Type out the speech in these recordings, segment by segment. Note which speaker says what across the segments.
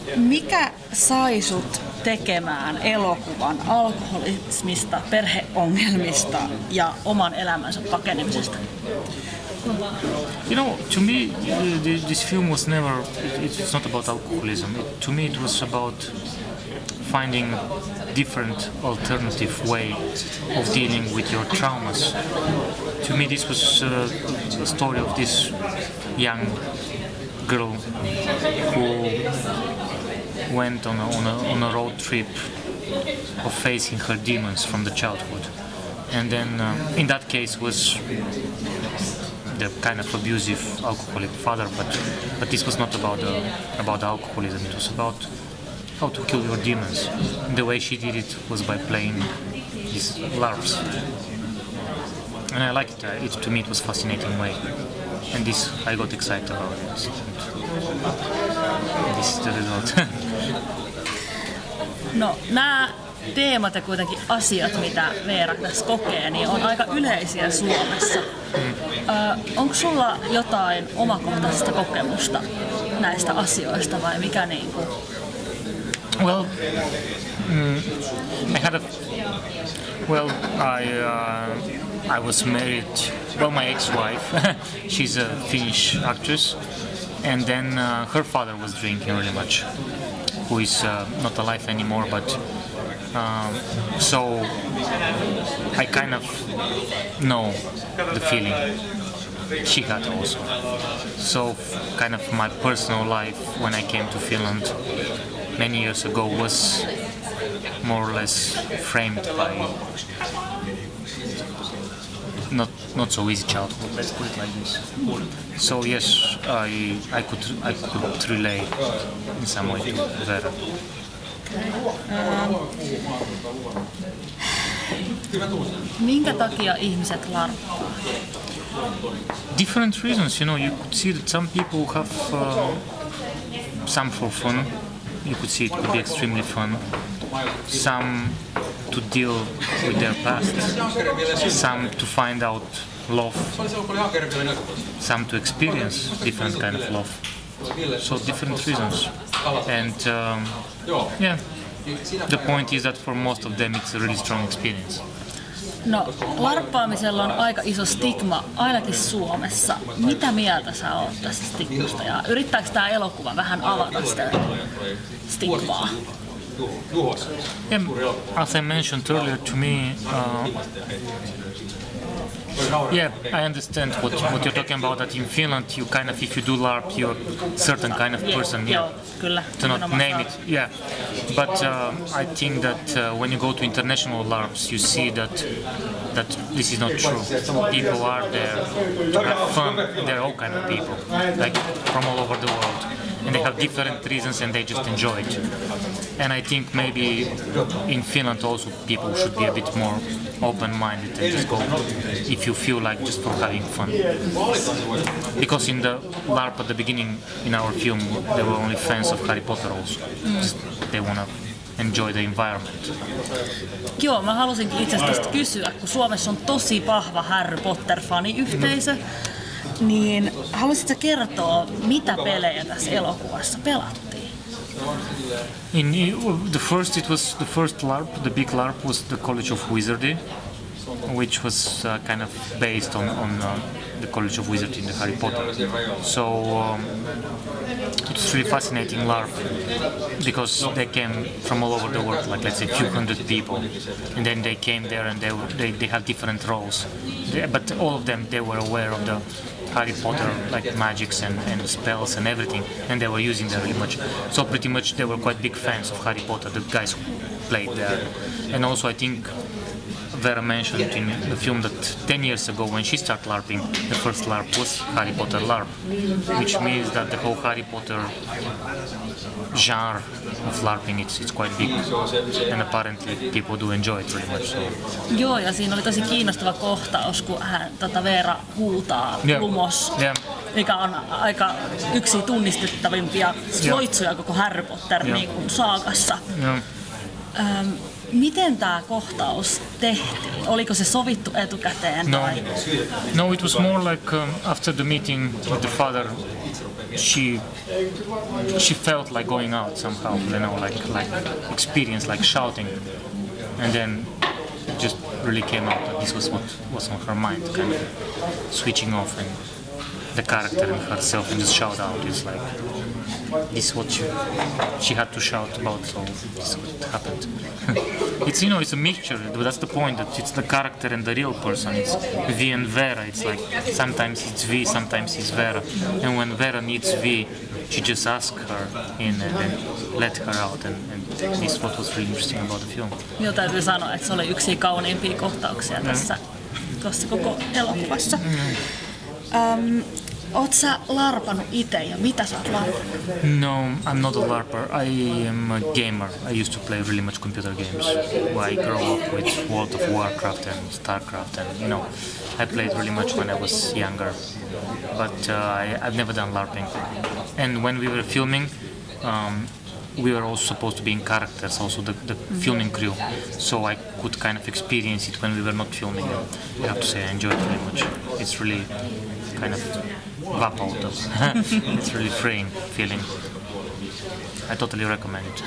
Speaker 1: Mikä sai sut tekemään elokuvan alkoholismista, perheongelmista ja oman elämänsä pakenemisesta?
Speaker 2: You know, to me, this film was never. It's not about alcoholism. To me, it was about finding different alternative way of dealing with your traumas. To me, this was a story of this young girl who went on a road trip of facing her demons from the childhood, and then in that case was the kind of abusive alcoholic father, but this was not about alcoholism. It was about how to kill your demons. And the way she did it was by playing these LARPs, and I liked it. To me, it was a fascinating way, and this I got excited about it. And this is the result.
Speaker 1: No, nämä teemat ja kuitenkin asiat, mitä Veera tässä kokee, niin on aika yleisiä Suomessa. Onko sulla jotain omakohtaisesta kokemusta näistä asioista vai mikä niinku?
Speaker 2: Well, I was married. Well, my ex-wife, she's a Finnish actress, and then her father was drinking really much, who is not alive anymore. But so I kind of know the feeling she had also. So kind of my personal life when I came to Finland many years ago was more or less framed by not so easy childhood. Let's put it like this. So yes, I could relate in some way to Vera.
Speaker 1: Minkä takia ihmiset larppaa?
Speaker 2: Different reasons, you know. You could see that some people have some for fun. You could see it could be extremely fun. Some to deal with their past. Some to find out love. Some to experience different kind of love. So different reasons. And yeah, the point is that for most of them it's a really strong experience.
Speaker 1: No, larppaamisella on aika iso stigma, ainakin Suomessa. Mitä mieltä sä oot tästä stigmasta? Ja yrittääkö tää elokuva vähän avata sitä stigmaa?
Speaker 2: Yeah, as I mentioned earlier, to me, yeah, I understand what you're talking about. That in Finland, you kind of, if you do LARP, you're a certain kind of person. Yeah,
Speaker 1: kyllä.
Speaker 2: To not name it. Yeah, but I think that when you go to international LARPs, you see that this is not true. People are there to have fun. They're all kind of people, like from all over the world, and they have different reasons, and they just enjoy it. And I think maybe in Finland also people should be a bit more open-minded and just go if you feel like just for having fun. Because in the LARP at the beginning in our film, there were only fans of Harry Potter also. Just, they wanna enjoy the environment.
Speaker 1: Joo, mä halusinkin itse asiassa kysyä, kun Suomessa on tosi vahva Harry Potter-faniyhteisö, niin haluaisitko kertoa, mitä pelejä tässä elokuvassa pelattiin?
Speaker 2: The first LARP, the big LARP was the College of Wizardry, which was kind of based on the College of Wizardry in the Harry Potter. So it was really fascinating LARP because they came from all over the world, like let's say a few hundred people, and then they came there and they had different roles, but all of them, they were aware of the Harry Potter, like magics and spells and everything, and they were using that really much. So pretty much they were quite big fans of Harry Potter, the guys who played there. And also I think Vera mentioned in the film that 10 years ago when she started LARPing, the first LARP was Harry Potter LARP, which means that the whole Harry Potter genre of LARPing, it's quite big, and apparently people do enjoy it really much. So.
Speaker 1: Joo, ja siinä oli tosi kiinnostava kohtaus, kun Veera huutaa Lumos, mikä on aika yksi tunnistettavimpia loitsuja koko Harry Potter niin kuin saagassa. Miten tämä kohtaus tehtiin? Oliko se sovittu etukäteen?
Speaker 2: No, it was more like after the meeting with the father, she felt like going out somehow, you know, like experience, like shouting, and then it just really came out that this was what was on her mind, kind of switching off and the character and herself and just shout out. It's like this is what she had to shout about, so this is what happened. It's, you know, it's a mixture, but that's the point, that it's the character and the real person. It's V and Vera. It's like sometimes it's V, sometimes it's Vera, and when Vera needs V, she just asks her in and then let her out, and this is what was really interesting about the film.
Speaker 1: Minun täytyy sanoa, että se oli yksi kauneimpia kohtauksia tuossa koko elokuvassa. Oot sä larpannut itse ja mitä sä oot larpannut?
Speaker 2: No, I'm not a LARPer. I am a gamer. I used to play really much computer games. I grew up with World of Warcraft and StarCraft, and you know, I played really much when I was younger. But I've never done LARPing. And when we were filming, we were also supposed to be in characters, also the filming crew. So I could kind of experience it when we were not filming. I have to say I enjoyed it very much. It's really kind of vapauta. It's really freeing feeling. I totally recommend it.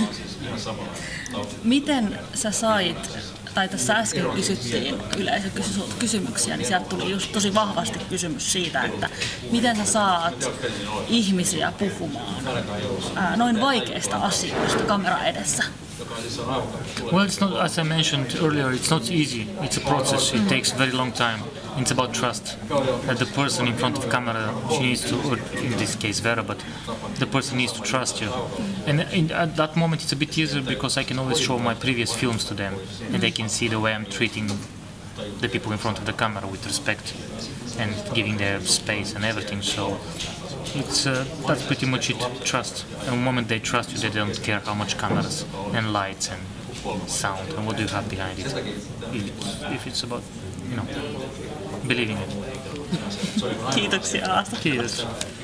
Speaker 1: Miten sä sait, tai tässä äsken kysyttiin yleisö kysymyksiä, niin sieltä tuli just tosi vahvasti kysymys siitä, että miten sä saat ihmisiä puhumaan noin vaikeista asioista kamera edessä?
Speaker 2: Well, it's not, as I mentioned earlier, it's not easy. It's a process. It takes very long time. It's about trust. That the person in front of camera, she needs to, or in this case Vera, but the person needs to trust you. And at that moment it's a bit easier because I can always show my previous films to them, and they can see the way I'm treating the people in front of the camera with respect and giving their space and everything. So it's that's pretty much it, trust. And the moment they trust you, they don't care how much cameras and lights and sound and what do you have behind it. If it's about, you know, believing it.
Speaker 1: Kiitoksia Aasta.
Speaker 2: Kiitos.